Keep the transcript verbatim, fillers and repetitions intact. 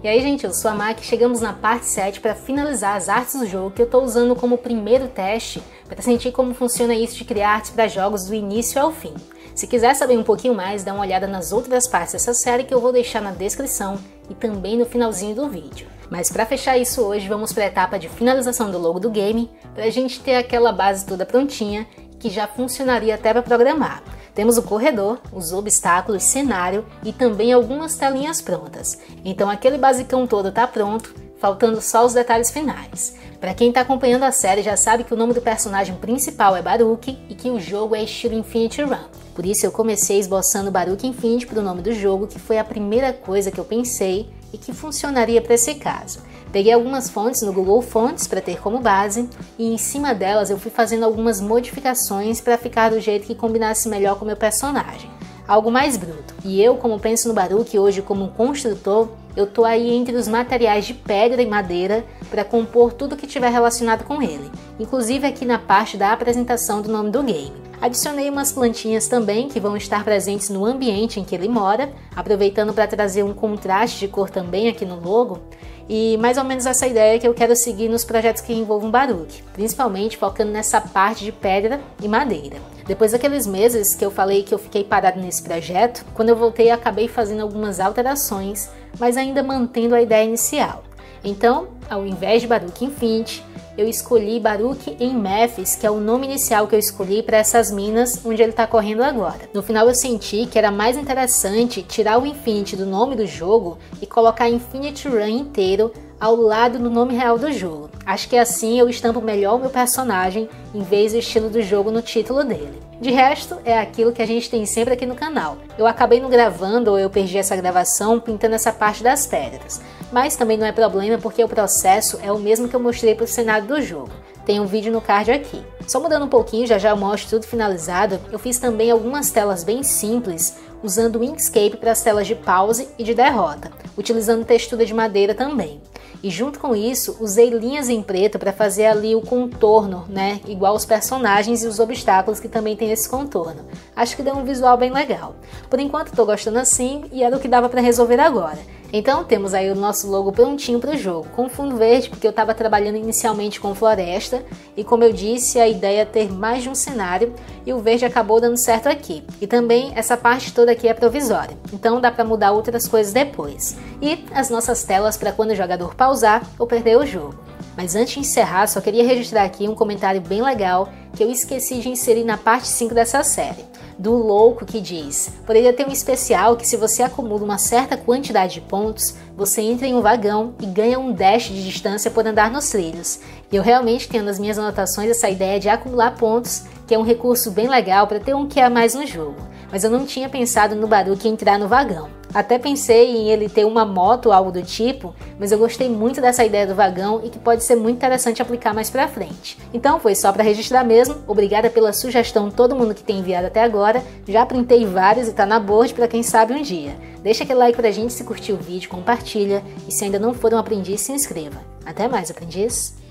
E aí, gente, eu sou a Maki, chegamos na parte sete para finalizar as artes do jogo que eu estou usando como primeiro teste para sentir como funciona isso de criar artes para jogos do início ao fim. Se quiser saber um pouquinho mais, dá uma olhada nas outras partes dessa série que eu vou deixar na descrição e também no finalzinho do vídeo. Mas para fechar isso hoje, vamos para a etapa de finalização do logo do game, para a gente ter aquela base toda prontinha que já funcionaria até para programar. Temos o corredor, os obstáculos, cenário e também algumas telinhas prontas. Então aquele basicão todo está pronto, faltando só os detalhes finais. Para quem está acompanhando a série já sabe que o nome do personagem principal é Baruki e que o jogo é estilo Infinity Run. Por isso eu comecei esboçando Baruki Infinity para o nome do jogo, que foi a primeira coisa que eu pensei e que funcionaria para esse caso. Peguei algumas fontes no Google Fontes para ter como base e em cima delas eu fui fazendo algumas modificações para ficar do jeito que combinasse melhor com o meu personagem. Algo mais bruto. E eu, como penso no Baruki hoje como um construtor, eu tô aí entre os materiais de pedra e madeira para compor tudo que tiver relacionado com ele, inclusive aqui na parte da apresentação do nome do game. Adicionei umas plantinhas também que vão estar presentes no ambiente em que ele mora, aproveitando para trazer um contraste de cor também aqui no logo. E mais ou menos essa ideia que eu quero seguir nos projetos que envolvam Baruki, principalmente focando nessa parte de pedra e madeira. Depois daqueles meses que eu falei que eu fiquei parado nesse projeto, quando eu voltei acabei fazendo algumas alterações, mas ainda mantendo a ideia inicial. Então, ao invés de Baruki Infinity, eu escolhi Baruki em Memphis, que é o nome inicial que eu escolhi para essas minas onde ele está correndo agora. No final eu senti que era mais interessante tirar o Infinity do nome do jogo e colocar Infinity Run inteiro ao lado do nome real do jogo. Acho que assim eu estampo melhor o meu personagem em vez do estilo do jogo no título dele. De resto, é aquilo que a gente tem sempre aqui no canal. Eu acabei não gravando ou eu perdi essa gravação pintando essa parte das pedras. Mas também não é problema porque o processo é o mesmo que eu mostrei para o cenário do jogo. Tem um vídeo no card aqui. Só mudando um pouquinho, já já eu mostro tudo finalizado, eu fiz também algumas telas bem simples, usando o Inkscape para as telas de pause e de derrota, utilizando textura de madeira também. E junto com isso, usei linhas em preto para fazer ali o contorno, né? Igual os personagens e os obstáculos que também tem esse contorno. Acho que deu um visual bem legal. Por enquanto estou gostando assim e era o que dava para resolver agora. Então temos aí o nosso logo prontinho para o jogo, com fundo verde porque eu estava trabalhando inicialmente com floresta e como eu disse a ideia é ter mais de um cenário e o verde acabou dando certo aqui. E também essa parte toda aqui é provisória, então dá para mudar outras coisas depois. E as nossas telas para quando o jogador pausar ou perder o jogo. Mas antes de encerrar, só queria registrar aqui um comentário bem legal que eu esqueci de inserir na parte cinco dessa série, do Louco, que diz: poderia ter um especial que se você acumula uma certa quantidade de pontos, você entra em um vagão e ganha um dash de distância por andar nos trilhos. E eu realmente tenho nas minhas anotações essa ideia de acumular pontos, que é um recurso bem legal para ter um que a mais no jogo. Mas eu não tinha pensado no Baruki entrar no vagão. Até pensei em ele ter uma moto ou algo do tipo, mas eu gostei muito dessa ideia do vagão e que pode ser muito interessante aplicar mais pra frente. Então foi só para registrar mesmo, obrigada pela sugestão todo mundo que tem enviado até agora, já printei vários e tá na board para quem sabe um dia. Deixa aquele like pra gente se curtiu o vídeo, compartilha e se ainda não for um aprendiz, se inscreva. Até mais, aprendiz!